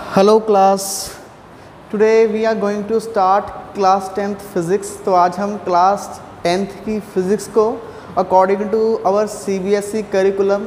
Hello class, today we are going to start class 10th physics. तो आज हम class 10th की physics को according to our CBSE curriculum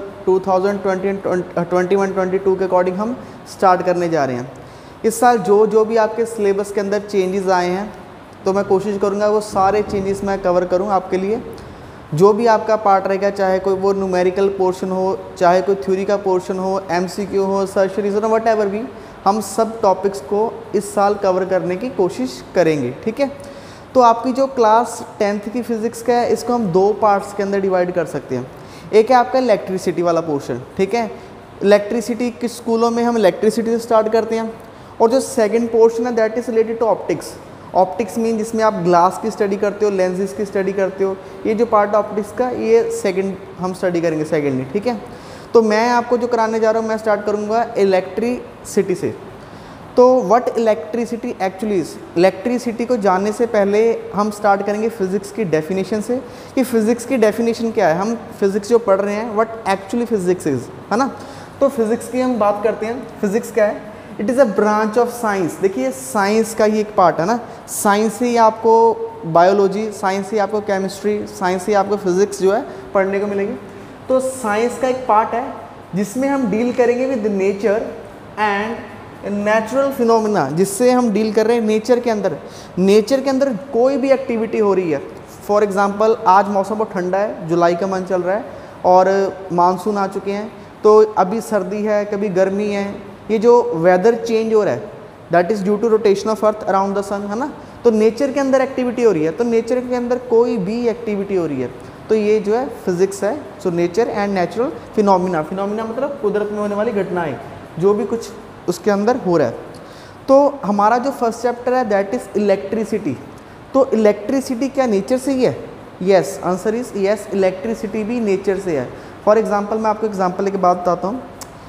2021-22 के according हम स्टार्ट करने जा रहे हैं। इस साल जो भी आपके सिलेबस के अंदर चेंजेस आए हैं तो मैं कोशिश करूँगा वो सारे चेंजेस मैं कवर करूँ आपके लिए। जो भी आपका पार्ट रहेगा, चाहे कोई वो न्यूमेरिकल पोर्शन हो, चाहे कोई थ्योरी का पोर्शन हो, एमसीक्यू हो, सर्च रीजन हो, व्हाटएवर भी, हम सब टॉपिक्स को इस साल कवर करने की कोशिश करेंगे। ठीक है, तो आपकी जो क्लास 10th की फ़िज़िक्स का है इसको हम दो पार्ट्स के अंदर डिवाइड कर सकते हैं। एक है आपका इलेक्ट्रिसिटी वाला पोर्शन। ठीक है, इलेक्ट्रिसिटी किस स्कूलों में हम इलेक्ट्रिसिटी से स्टार्ट करते हैं। और जो सेकेंड पोर्शन है that is related to optics. Optics mean जिसमें आप ग्लास की स्टडी करते हो, लेंसेज की स्टडी करते हो, ये जो पार्ट ऑप्टिक्स का ये सेकंड हम स्टडी करेंगे सेकेंडली। ठीक है, तो मैं आपको जो कराने जा रहा हूँ मैं स्टार्ट करूँगा इलेक्ट्रिसिटी से। तो what electricity actually is, electricity को जानने से पहले हम स्टार्ट करेंगे फ़िज़िक्स की डेफिनेशन से कि फ़िज़िक्स की डेफिनेशन क्या है। हम फिज़िक्स जो पढ़ रहे हैं व्हाट एक्चुअली फ़िज़िक्स इज़, है ना। तो फिज़िक्स की हम बात करते हैं। फ़िज़िक्स क्या है? It is a branch of science. देखिए साइंस का ही एक पार्ट है ना। साइंस ही आपको बायोलॉजी, साइंस ही आपको केमिस्ट्री, साइंस ही आपको फिज़िक्स जो है पढ़ने को मिलेगी। तो साइंस का एक पार्ट है जिसमें हम डील करेंगे with nature and natural phenomena, जिससे हम डील कर रहे हैं नेचर के अंदर। नेचर के अंदर कोई भी एक्टिविटी हो रही है, फॉर एग्जांपल आज मौसम बहुत ठंडा है, जुलाई का मंथ चल रहा है और मानसून आ चुके हैं, तो अभी सर्दी है, कभी गर्मी है। ये जो वेदर चेंज हो रहा है that is due to rotation of earth around the sun, है ना। तो नेचर के अंदर एक्टिविटी हो रही है, तो नेचर के अंदर कोई भी एक्टिविटी हो रही है तो ये जो है फिज़िक्स है। So nature and natural phenomena, phenomena मतलब कुदरत में होने वाली घटनाएं, जो भी कुछ उसके अंदर हो रहा है। तो हमारा जो फर्स्ट चैप्टर है दैट इज़ इलेक्ट्रिसिटी। तो इलेक्ट्रिसिटी क्या नेचर से ही है? Yes, answer is yes, electricity भी नेचर से है। फॉर एग्जांपल मैं आपको एग्जांपल के बाद बताता हूँ।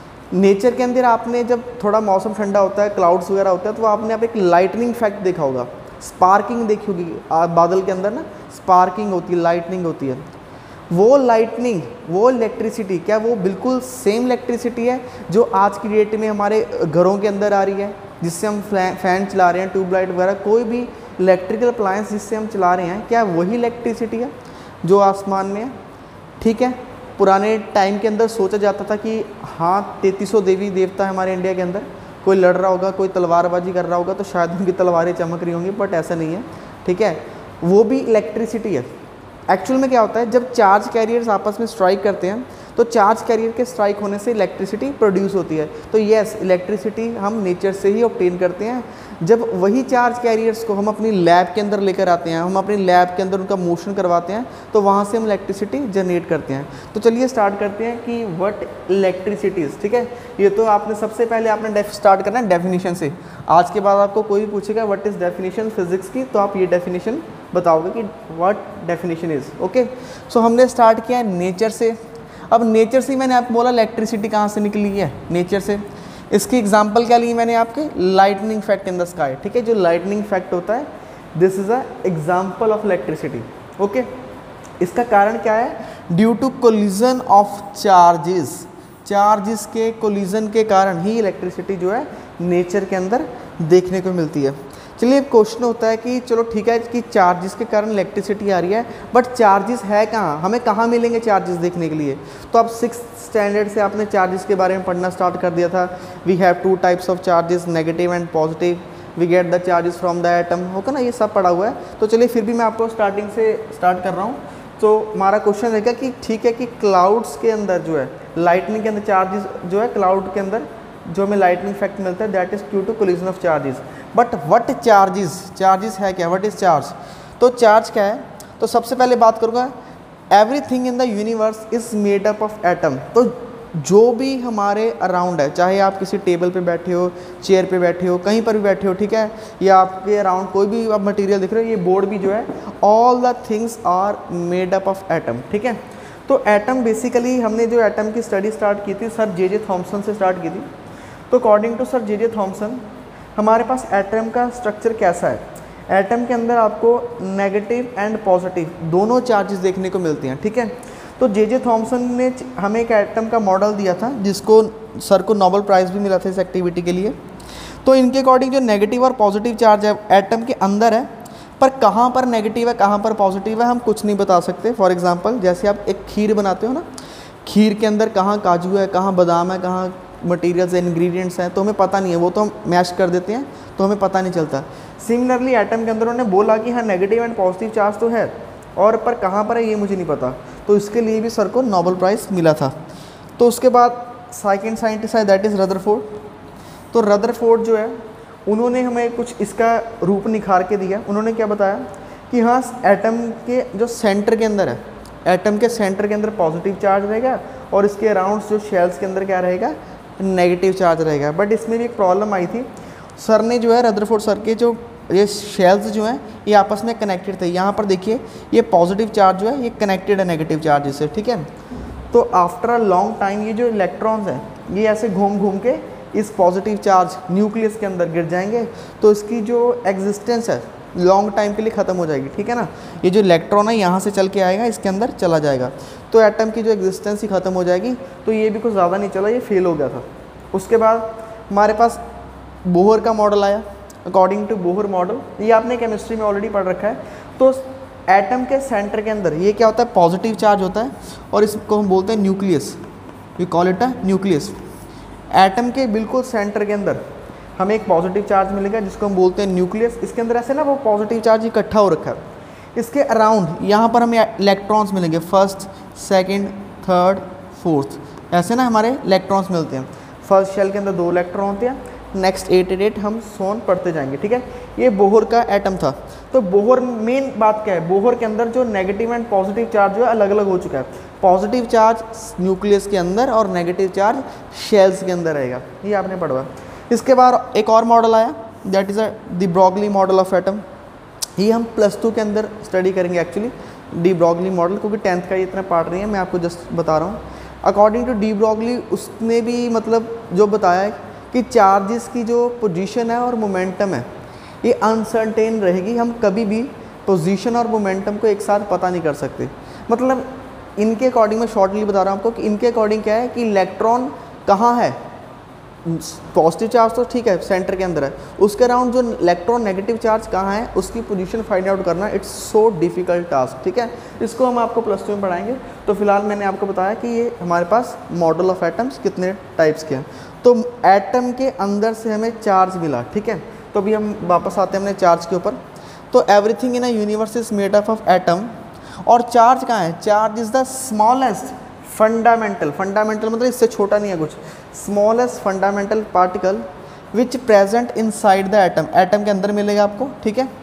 नेचर के अंदर आपने जब थोड़ा मौसम ठंडा होता है, क्लाउड्स वगैरह होता है, तो आपने आप एक लाइटनिंग इफेक्ट देखा होगा, स्पार्किंग देखी होगी। बादल के अंदर ना स्पार्किंग होती है, लाइटनिंग होती है। वो लाइटनिंग, वो इलेक्ट्रिसिटी, क्या वो बिल्कुल सेम इलेक्ट्रिसिटी है जो आज की डेट में हमारे घरों के अंदर आ रही है, जिससे हम फ़ैन चला रहे हैं, ट्यूबलाइट वगैरह, कोई भी इलेक्ट्रिकल अप्लायंस जिससे हम चला रहे हैं, क्या वही इलेक्ट्रिसिटी है जो आसमान में है? ठीक है, पुराने टाइम के अंदर सोचा जाता था कि हाँ 3300 देवी देवता है हमारे इंडिया के अंदर, कोई लड़ रहा होगा, कोई तलवारबाजी कर रहा होगा तो शायद उनकी तलवारें चमक रही होंगी, बट ऐसा नहीं है। ठीक है, वो भी इलेक्ट्रिसिटी है। एक्चुअल में क्या होता है, जब चार्ज कैरियर्स आपस में स्ट्राइक करते हैं तो चार्ज कैरियर के स्ट्राइक होने से इलेक्ट्रिसिटी प्रोड्यूस होती है। तो येस, इलेक्ट्रिसिटी हम नेचर से ही ऑब्टेन करते हैं। जब वही चार्ज कैरियर्स को हम अपनी लैब के अंदर लेकर आते हैं, हम अपनी लैब के अंदर उनका मोशन करवाते हैं, तो वहाँ से हम इलेक्ट्रिसिटी जनरेट करते हैं। तो चलिए स्टार्ट करते हैं कि व्हाट इलेक्ट्रिसिटी इज़। ठीक है, ये तो आपने सबसे पहले आपने स्टार्ट करना है डेफिनेशन से। आज के बाद आपको कोई भी पूछेगा व्हाट इज़ डेफिनेशन फिजिक्स की, तो आप ये डेफिनेशन बताओगे कि what definition is. Okay, so हमने स्टार्ट किया है नेचर से। अब नेचर से मैंने आपको बोला इलेक्ट्रिसिटी कहाँ से निकली है, नेचर से। इसकी एग्जांपल क्या ली मैंने आपके, lightning effect in the sky. ठीक है, जो लाइटनिंग इफेक्ट होता है this is a example of electricity. Okay, इसका कारण क्या है? Due to collision of charges, charges के कोलिजन के कारण ही इलेक्ट्रिसिटी जो है नेचर के अंदर देखने को मिलती है। चलिए क्वेश्चन होता है कि चलो ठीक है कि चार्जेस के कारण इलेक्ट्रिसिटी आ रही है, बट चार्जेस है कहाँ, हमें कहाँ मिलेंगे चार्जेस देखने के लिए? तो अब 6th स्टैंडर्ड से आपने चार्जेस के बारे में पढ़ना स्टार्ट कर दिया था। We have 2 types of charges, negative and positive. We get the charges from the atom, होगा ना, ये सब पढ़ा हुआ है। तो चलिए फिर भी मैं आपको स्टार्टिंग से स्टार्ट कर रहा हूँ। तो हमारा क्वेश्चन रहेगा कि ठीक है कि क्लाउड्स के अंदर जो है, लाइटनिंग के अंदर चार्जेस जो है, क्लाउड के अंदर जो हमें लाइटनिंग इफेक्ट मिलता है that is due to collision of charges. But what charges, charges है क्या, व्हाट इज़ चार्ज? तो चार्ज क्या है? तो सबसे पहले बात करूँगा, everything in the universe is made up of atom. तो जो भी हमारे अराउंड है, चाहे आप किसी टेबल पे बैठे हो, चेयर पे बैठे हो, कहीं पर भी बैठे हो, ठीक है, या आपके अराउंड कोई भी आप मटेरियल दिख रहे हो, ये बोर्ड भी जो है, all the things are made up of atom. ठीक है, तो एटम बेसिकली हमने जो एटम की स्टडी स्टार्ट की थी सर जे थॉमसन से स्टार्ट की थी। तो according to sir J Thomson हमारे पास एटम का स्ट्रक्चर कैसा है? एटम के अंदर आपको नेगेटिव एंड पॉजिटिव दोनों चार्जेस देखने को मिलती हैं। ठीक है, तो जे थॉमसन ने हमें एक एटम का मॉडल दिया था जिसको सर को नोबेल प्राइज़ भी मिला था इस एक्टिविटी के लिए। तो इनके अकॉर्डिंग जो नेगेटिव और पॉजिटिव चार्ज है एटम के अंदर है, पर कहाँ पर नेगेटिव है कहाँ पर पॉजिटिव है हम कुछ नहीं बता सकते। फॉर एग्जांपल जैसे आप एक खीर बनाते हो ना, खीर के अंदर कहाँ काजू है, कहाँ बादाम है, कहाँ मटेरियल्स इंग्रेडिएंट्स हैं, तो हमें पता नहीं है, वो तो हम मैश कर देते हैं तो हमें पता नहीं चलता। सिमिलरली एटम के अंदर उन्होंने बोला कि हाँ नेगेटिव एंड पॉजिटिव चार्ज तो है, और पर कहाँ पर है ये मुझे नहीं पता, तो इसके लिए भी सर को नोबेल प्राइज़ मिला था। तो उसके बाद सेकंड साइंटिस्ट है दैट इज़ रदरफोर्ड। तो रदरफोर्ड जो है उन्होंने हमें कुछ इसका रूप निखार के दिया। उन्होंने क्या बताया कि हाँ एटम के जो सेंटर के अंदर है, एटम के सेंटर के अंदर पॉजिटिव चार्ज रहेगा और इसके अराउंड जो शेल्स के अंदर क्या रहेगा, नेगेटिव चार्ज रहेगा। बट इसमें भी एक प्रॉब्लम आई थी, सर ने जो है रदरफोर्ड सर के जो ये शेल्स जो हैं ये आपस में कनेक्टेड थे। यहाँ पर देखिए ये पॉजिटिव चार्ज जो है ये कनेक्टेड है नेगेटिव चार्ज से, ठीक है। तो आफ्टर अ लॉन्ग टाइम ये जो इलेक्ट्रॉन्स हैं ये ऐसे घूम घूम के इस पॉजिटिव चार्ज न्यूक्लियस के अंदर गिर जाएंगे, तो इसकी जो एग्जिस्टेंस है लॉन्ग टाइम के लिए ख़त्म हो जाएगी, ठीक है ना। ये जो इलेक्ट्रॉन है यहाँ से चल के आएगा, इसके अंदर चला जाएगा, तो एटम की जो एग्जिस्टेंस ही ख़त्म हो जाएगी। तो ये भी कुछ ज़्यादा नहीं चला, ये फेल हो गया था। उसके बाद हमारे पास बोहर का मॉडल आया। अकॉर्डिंग टू बोहर मॉडल, ये आपने केमिस्ट्री में ऑलरेडी पढ़ रखा है। तो एटम के सेंटर के अंदर ये क्या होता है, पॉजिटिव चार्ज होता है और इसको हम बोलते हैं nucleus, we call it a nucleus. Atom के बिल्कुल सेंटर के अंदर हमें एक पॉजिटिव चार्ज मिलेगा जिसको हम बोलते हैं न्यूक्लियस। इसके अंदर ऐसे ना वो पॉजिटिव चार्ज इकट्ठा हो रखा है। इसके अराउंड यहाँ पर हमें इलेक्ट्रॉन्स मिलेंगे, फर्स्ट सेकंड थर्ड फोर्थ, ऐसे ना हमारे इलेक्ट्रॉन्स मिलते हैं। फर्स्ट शेल के अंदर 2 इलेक्ट्रॉन होते हैं, नेक्स्ट 8 हम सोन पढ़ते जाएंगे, ठीक है। ये बोहर का एटम था। तो बोहर मेन बात क्या है, बोहर के अंदर जो नेगेटिव एंड पॉजिटिव चार्ज जो है अलग अलग हो चुका है। पॉजिटिव चार्ज न्यूक्लियस के अंदर और नेगेटिव चार्ज शेल्स के अंदर रहेगा, ये आपने पढ़ा। इसके बाद एक और मॉडल आया that is the Broglie model of atom. ये हम +2 के अंदर स्टडी करेंगे एक्चुअली, डी ब्रॉगली मॉडल, क्योंकि 10th का ये इतना पार्ट नहीं है, मैं आपको जस्ट बता रहा हूँ। अकॉर्डिंग टू डी ब्रॉगली उसने भी मतलब जो बताया है कि चार्जेस की जो पोजीशन है और मोमेंटम है ये अनसर्टेन रहेगी। हम कभी भी पोजीशन और मोमेंटम को एक साथ पता नहीं कर सकते। मतलब इनके अकॉर्डिंग, मैं शॉर्टली बता रहा हूँ आपको कि इनके अकॉर्डिंग क्या है कि इलेक्ट्रॉन कहाँ है, पॉजिटिव चार्ज तो ठीक है सेंटर के अंदर है, उसके अराउंड जो इलेक्ट्रॉन नेगेटिव चार्ज कहाँ है उसकी पोजीशन फाइंड आउट करना, इट्स सो डिफिकल्ट टास्क, ठीक है। इसको हम आपको +2 में पढ़ाएंगे। तो फिलहाल मैंने आपको बताया कि ये हमारे पास मॉडल ऑफ एटम्स कितने टाइप्स के हैं। तो एटम के अंदर से हमें चार्ज मिला, ठीक है। तो अभी हम वापस आते हैं अपने चार्ज के ऊपर। तो everything in a universe is made up of atom, और चार्ज कहाँ है, charge is the smallest fundamental, fundamental मतलब इससे छोटा नहीं है कुछ, smallest fundamental particle which present inside the atom, atom के अंदर मिलेगा आपको, ठीक है।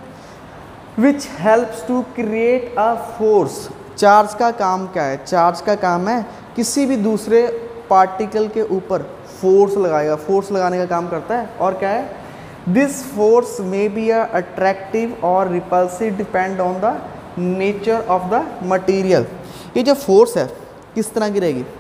Which helps to create a force. Charge का काम क्या है, चार्ज का काम है किसी भी दूसरे पार्टिकल के ऊपर फोर्स लगाएगा, फोर्स लगाने का काम करता है। और क्या है, this force may be a attractive और repulsive depend on the nature of the material. ये जो फोर्स है किस तरह की रहेगी,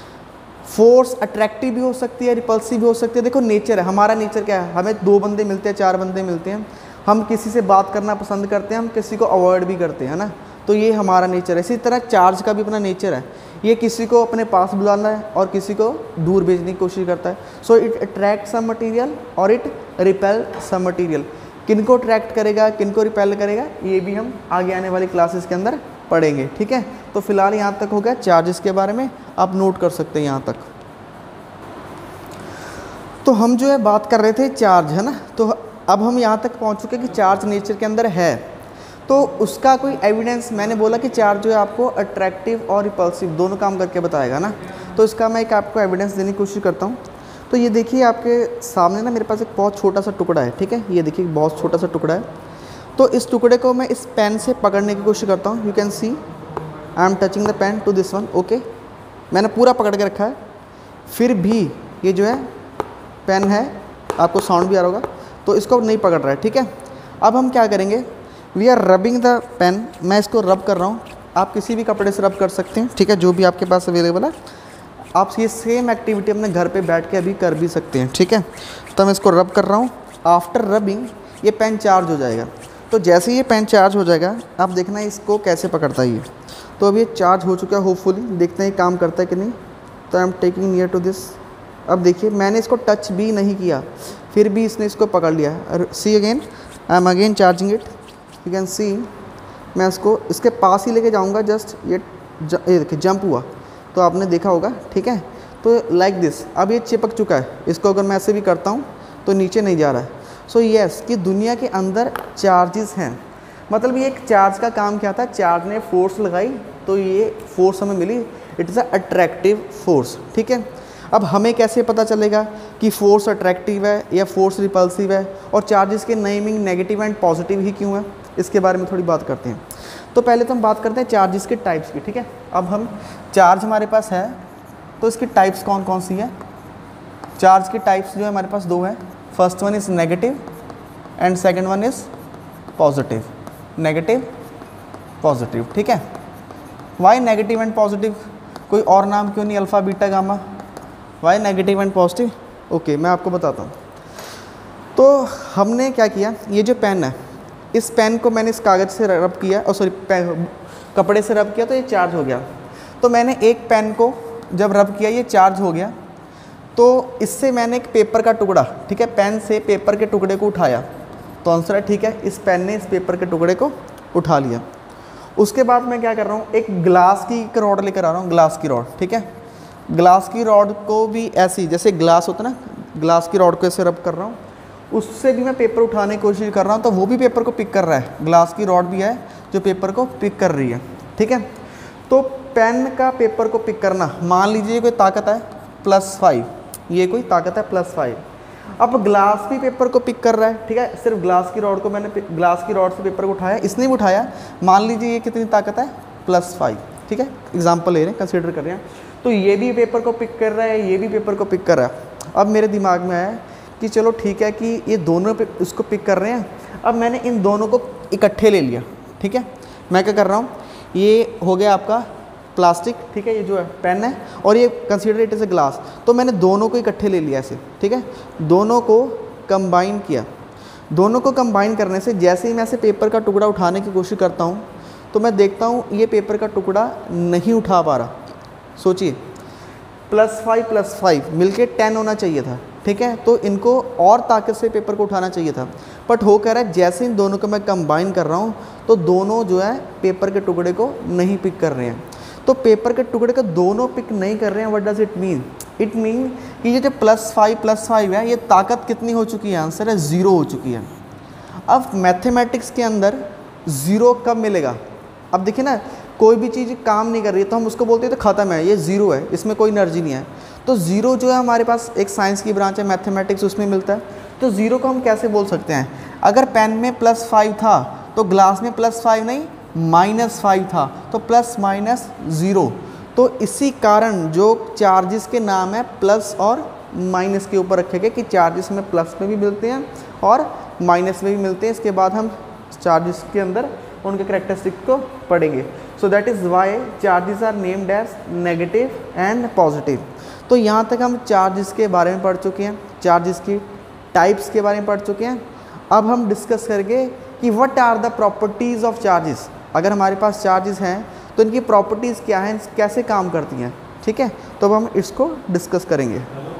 फोर्स अट्रैक्टिव भी हो सकती है, रिपल्सिव भी हो सकती है। देखो नेचर है, हमारा नेचर क्या है, हमें 2 बंदे मिलते हैं, 4 बंदे मिलते हैं, हम किसी से बात करना पसंद करते हैं, हम किसी को अवॉइड भी करते हैं ना, तो ये हमारा नेचर है। इसी तरह चार्ज का भी अपना नेचर है, ये किसी को अपने पास बुलाना है और किसी को दूर भेजने की कोशिश करता है। So it attract some material और इट रिपेल सम मटीरियल। किनको अट्रैक्ट करेगा, किनको रिपेल करेगा, ये भी हम आगे आने वाली क्लासेस के अंदर पढ़ेंगे, ठीक है। तो फिलहाल यहाँ तक हो गया चार्जेस के बारे में, आप नोट कर सकते हैं यहाँ तक। तो हम जो है बात कर रहे थे चार्ज, है ना। तो अब हम यहाँ तक पहुँच चुके कि चार्ज नेचर के अंदर है, तो उसका कोई एविडेंस, मैंने बोला कि चार्ज जो है आपको अट्रैक्टिव और रिपल्सिव दोनों काम करके बताएगा ना, तो इसका मैं एक आपको एविडेंस देने की कोशिश करता हूँ। तो ये देखिए आपके सामने ना मेरे पास एक बहुत छोटा सा टुकड़ा है, ठीक है, ये देखिए बहुत छोटा सा टुकड़ा है। तो इस टुकड़े को मैं इस पेन से पकड़ने की कोशिश करता हूँ। You can see I am touching the pen to this one, okay, मैंने पूरा पकड़ के रखा है, फिर भी ये जो है पेन है, आपको साउंड भी आ रहा होगा, तो इसको नहीं पकड़ रहा है, ठीक है। अब हम क्या करेंगे, we are rubbing the pen, मैं इसको रब कर रहा हूँ, आप किसी भी कपड़े से रब कर सकते हैं, ठीक है, जो भी आपके पास अवेलेबल है। आप ये सेम एक्टिविटी अपने घर पे बैठ के अभी कर भी सकते हैं, ठीक है। तो मैं इसको रब कर रहा हूँ, आफ्टर रबिंग ये पेन चार्ज हो जाएगा। तो जैसे ही ये पेन चार्ज हो जाएगा, आप देखना इसको कैसे पकड़ता है ये। तो अब ये चार्ज हो चुका है, होपफुली देखते हैं काम करता है कि नहीं। तो I am taking near to this अब देखिए मैंने इसको टच भी नहीं किया, फिर भी इसने इसको पकड़ लिया। See again, I am again charging it, you can see. मैं इसको इसके पास ही लेके जाऊंगा, जस्ट ये देखिए जंप हुआ, तो आपने देखा होगा, ठीक है। तो लाइक दिस, अब ये चिपक चुका है, इसको अगर मैं ऐसे भी करता हूँ तो नीचे नहीं जा रहा है। सो येस कि दुनिया के अंदर चार्जेस हैं, मतलब ये एक चार्ज का काम क्या था, चार्ज ने फोर्स लगाई तो ये फोर्स हमें मिली, it is a attractive force, ठीक है। अब हमें कैसे पता चलेगा कि फोर्स अट्रैक्टिव है या फोर्स रिपल्सिव है, और चार्जेस के नेमिंग नेगेटिव एंड पॉजिटिव ही क्यों है, इसके बारे में थोड़ी बात करते हैं। तो पहले तो हम बात करते हैं चार्जेस के टाइप्स की, ठीक है। अब हम चार्ज हमारे पास है तो इसकी टाइप्स कौन कौन सी है। चार्ज की टाइप्स जो है हमारे पास दो है, first one is negative and second one is positive. Negative positive, ठीक है। वाई नेगेटिव एंड पॉजिटिव, कोई और नाम क्यों नहीं, alpha beta gamma, why negative and positive? Okay, मैं आपको बताता हूँ। तो हमने क्या किया, ये जो पेन है, इस पेन को मैंने इस कागज़ से रब किया, और सॉरी कपड़े से रब किया तो ये चार्ज हो गया। तो मैंने एक पेन को जब रब किया ये चार्ज हो गया, तो इससे मैंने एक पेपर का टुकड़ा, ठीक है, पेन से पेपर के टुकड़े को उठाया, तो आंसर है ठीक है, इस पेन ने इस पेपर के टुकड़े को उठा लिया। उसके बाद मैं क्या कर रहा हूँ, एक ग्लास की रॉड लेकर आ रहा हूँ, ग्लास की रॉड, ठीक है। ग्लास की रॉड को भी ऐसी, जैसे ग्लास होता है ना, ग्लास की रॉड को ऐसे रब कर रहा हूँ, उससे भी मैं पेपर उठाने की कोशिश कर रहा हूँ, तो वो भी पेपर को पिक कर रहा है। ग्लास की रॉड भी है जो पेपर को पिक कर रही है, ठीक है। तो पेन का पेपर को पिक करना, मान लीजिए कोई ताकत है +5, ये कोई ताकत है +5। अब ग्लास भी पेपर को पिक कर रहा है, ठीक है, सिर्फ ग्लास की रॉड को मैंने ग्लास की रॉड से पेपर को उठाया, इसने भी उठाया, मान लीजिए ये कितनी ताकत है +5, ठीक है, एग्जाम्पल ले रहे हैं, कंसिडर कर रहे हैं। तो ये भी पेपर को पिक कर रहा है, ये भी पेपर को पिक कर रहा है। अब मेरे दिमाग में है कि चलो ठीक है कि ये दोनों इसको पिक कर रहे हैं, अब मैंने इन दोनों को इकट्ठे ले लिया, ठीक है। मैं क्या कर रहा हूँ, ये हो गया आपका प्लास्टिक, ठीक है, ये जो है पेन है, और ये consider it is a glass, तो मैंने दोनों को इकट्ठे ले लिया ऐसे, ठीक है, दोनों को कंबाइन किया। दोनों को कंबाइन करने से जैसे ही मैं ऐसे पेपर का टुकड़ा उठाने की कोशिश करता हूँ, तो मैं देखता हूँ ये पेपर का टुकड़ा नहीं उठा पा रहा। सोचिए, +5 मिलके 10 होना चाहिए था, ठीक है, तो इनको और ताकत से पेपर को उठाना चाहिए था, बट हो कह रहा है जैसे इन दोनों को मैं कंबाइन कर रहा हूँ तो दोनों जो है पेपर के टुकड़े को नहीं पिक कर रहे हैं। तो पेपर के टुकड़े को दोनों पिक नहीं कर रहे हैं, what does it mean? It mean कि ये जो +5 है, ये ताकत कितनी हो चुकी है, आंसर है 0 हो चुकी है। अब मैथमेटिक्स के अंदर 0 कब मिलेगा? अब देखिए ना, कोई भी चीज़ काम नहीं कर रही है तो हम उसको बोलते हैं तो ख़त्म है, ये 0 है, इसमें कोई एनर्जी नहीं है। तो 0 जो है हमारे पास एक साइंस की ब्रांच है मैथमेटिक्स, उसमें मिलता है। तो 0 को हम कैसे बोल सकते हैं? अगर पेन में +5 था तो ग्लास में +5 नहीं -5 था, तो ±0। तो इसी कारण जो चार्जेस के नाम है प्लस और माइनस के ऊपर रखे गए कि चार्जेस में प्लस में भी मिलते हैं और माइनस में भी मिलते हैं। इसके बाद हम चार्जेस के अंदर उनके करेक्टरिस्टिक को पढ़ेंगे। So that is why charges are named as negative and positive. तो यहाँ तक हम चार्जेस के बारे में पढ़ चुके हैं, चार्जेस की टाइप्स के बारे में पढ़ चुके हैं। अब हम डिस्कस करेंगे कि what are the properties of charges. अगर हमारे पास चार्जेस हैं तो इनकी प्रॉपर्टीज़ क्या हैं, कैसे काम करती हैं, ठीक है। तो अब हम इसको डिस्कस करेंगे।